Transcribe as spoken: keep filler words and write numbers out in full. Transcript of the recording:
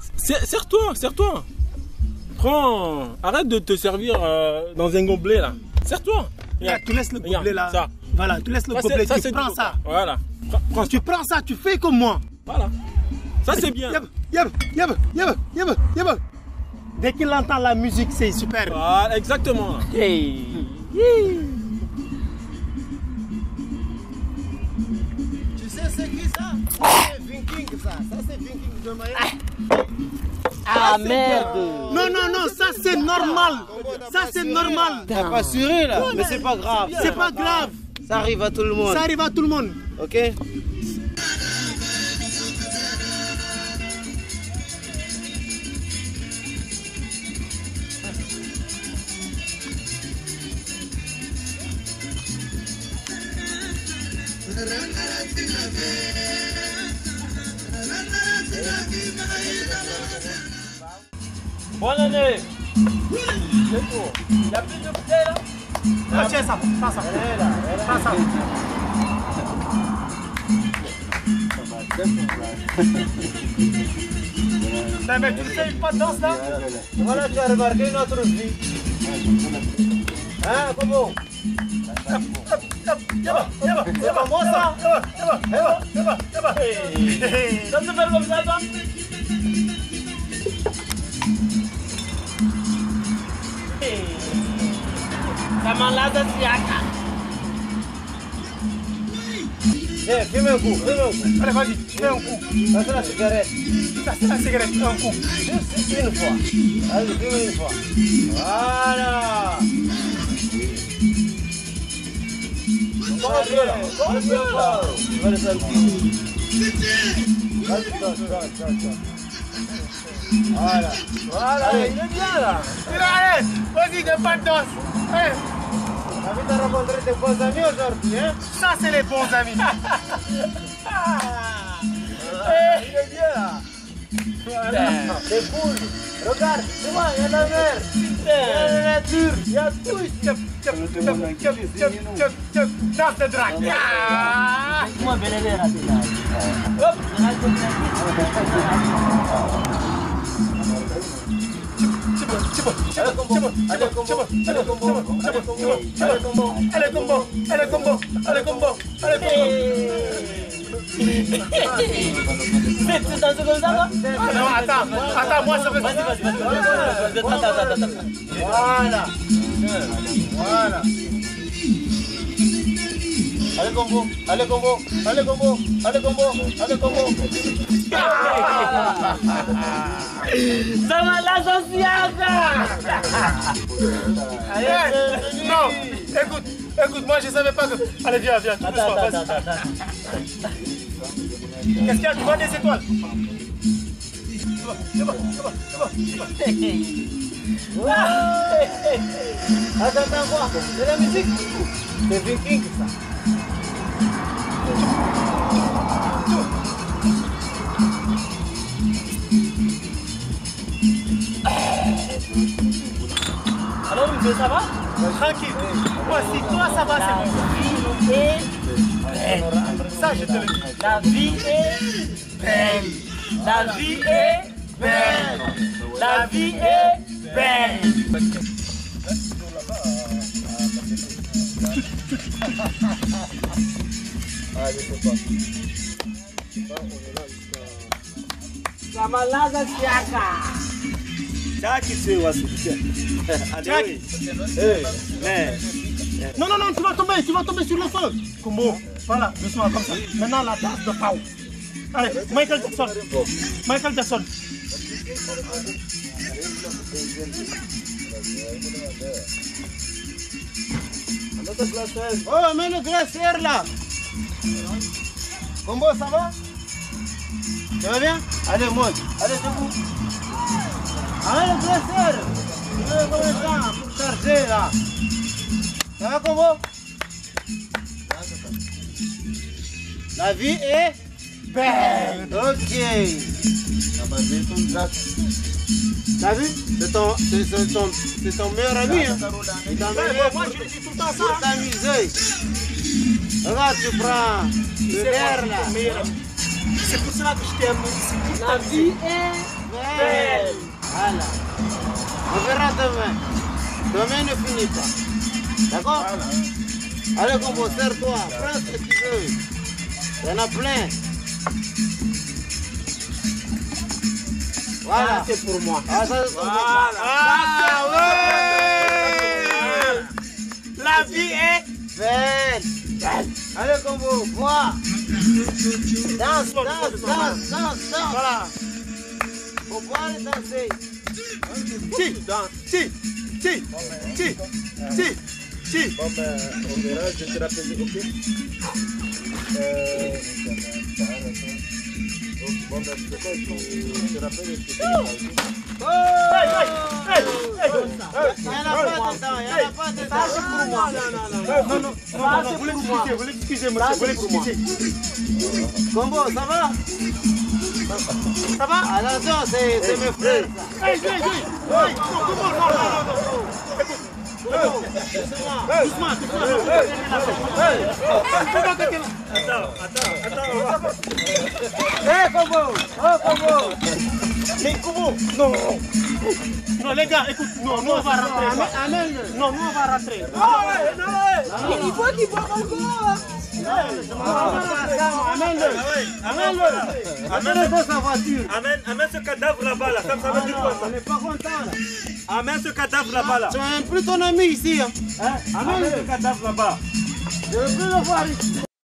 Serre-toi, serre-toi. Prends, arrête de te servir euh, dans un gobelet là. Serre-toi. Tu laisses le gobelet là. Ça. Voilà, tu laisses le ça, gobelet, ça, tu prends ça. Voilà. Prends tu prends ça, tu fais comme moi. Voilà. Ça c'est bien. Yab, yab, yab, yab, yab, yab. Dès qu'il entend la musique, c'est super. Voilà, exactement. Hey. Tu sais c'est qui ça? C'est Viking ça. Ça c'est Viking de Miami. Ah merde. Non, non, non, ça c'est normal. Ça c'est normal. T'as pas assuré là? Mais c'est pas grave. C'est pas grave. Ça arrive à tout le monde. Ça arrive à tout le monde. Ok? Bonne année. C'est tout. Il n'y a plus de bouteilles là? Ah, tiens ça, prends ça. Prends ça. Non, mais tu ne fais pas de danse là? Voilà, tu as remarqué notre vie. Hein, comment? C'est pas moi ça? Ça se fait comme ça, toi? Ça m'enlace à Siaka. Viens, fume un coup, fume un coup. Allez, vas-y, fais un coup. Ça c'est la cigarette. Ça c'est la cigarette, un coup. Juste une fois. Allez, fume une fois. Voilà. Encore un peu là. Encore un peu là. Tu vas le faire le coup. Vas-y, donne, donne, donne, donne. Voilà. Voilà, il est bien là. Allez, vas-y, de pas de danse. Allez. T'as vu, t'as rencontré tes bons amis aujourd'hui, hein? Ça c'est les bons amis. Il est bien là. Voilà. C'est cool. Regarde, tu vois, il y a la mer. Il y a la nature. Il y a tout ici. Tchop, tchop, tchop, tchop, tchop, tchop, tchop. Danse de drague. Moi, belle est là. Hop. Allez, combo. Allez, combo. Allez, combo. Allez, combo. Allez, combo. Allez, combo. Allez, combo. Allez, combo. Allez, combo. Tu danses comme ça, toi? Non, attends, attends, moi ça veut. Vas-y, vas-y, vas-y. Attends, attends, attends, attends. Voilà. Voilà. Allez, combo. Allez, combo. Allez, combo. Allez, combo. Allez, combo. Ça m'enlace à Siaka. Non, écoute, écoute, moi je savais pas que. Allez, viens, viens, tout doucement, Attends, vas-y. attends, attends. Qu'est-ce qu'il y a? Tu vois des étoiles? C'est bon, c'est bon, c'est bon, c'est bon. Attends, attends, voir. C'est la musique. C'est Viking, ça. Alors, monsieur, ça va? Tranquille. Moi, si toi ça va, c'est bon. La vie est belle. Ça, je te le dis. La vie est belle. La vie est belle. La vie est belle. Ah, je sais pas. Ça m'enlace à Siaka. Jackie, c'est Wassou. Jackie. Non, non, non, tu vas tomber, tu vas tomber sur le feu. Combo, voilà, doucement comme ça. Maintenant, la danse de Pau. Allez, Michael Jackson. Michael Jackson. Oh, mets le glaciaire là. Combo, ça va? Ça va bien? Allez, monte. Allez, debout. Allez, le glaciaire. Tu veux combien de temps pour charger là? Ça va, Combo? La vie est belle. Ok. T'as vu? C'est ton, c'est, c'est ton, c'est ton meilleur ami. Hein? Il t'emmène Moi, je le dis tout le temps ça. pour t'amuser. Regarde, tu prends le verre là. C'est pour cela que je t'ai amené ici. La vie est belle. Voilà. On verra demain. Demain ne finit pas. D'accord? Allez, Combo, serre-toi. Prends ce que tu veux. Il y en a plein. Voilà. Ah, c'est pour moi. Ah, ça, c'est pour moi. Ah, ouais. La vie est Belle. belle. Allez, Combo, bois. Danse, danse, danse, danse, danse. Voilà. Faut boire et danser. Ti, ti, ti, ti, ti, ti. Bon ben, on verra, je te rappelle, ok? Euh... Bon ben, c'est quoi, je te rappelle et je te dis, Hey, hey, hey, hey. Il n'y en a pas de temps, il n'y en a pas de temps. Non, non, non, non, vous l'excusez, vous l'excusez, monsieur, vous l'excusez. Combo, ça va? Ça va? Attention, c'est c'est mes frères. ça. Hey, hey, hey, hey, non, comment, non, non, non, non. Doucement, doucement, Hé, Combo! Oh, Combo! mais comment? Non, non, les gars, écoute, non, nous on va rentrer. Amène-le. Non, nous on va rentrer. Il faut qu'il boive encore. Amène-le. Amène-le. Amène-le dans sa voiture. Amène, amène ce cadavre là-bas, là. Ça, ça veut dire quoi, On n'est pas content, là. ça? Amène ce cadavre là-bas, là. Tu es plus ton ami ici. Hein? Amène ce cadavre là-bas. Je veux plus le voir ici.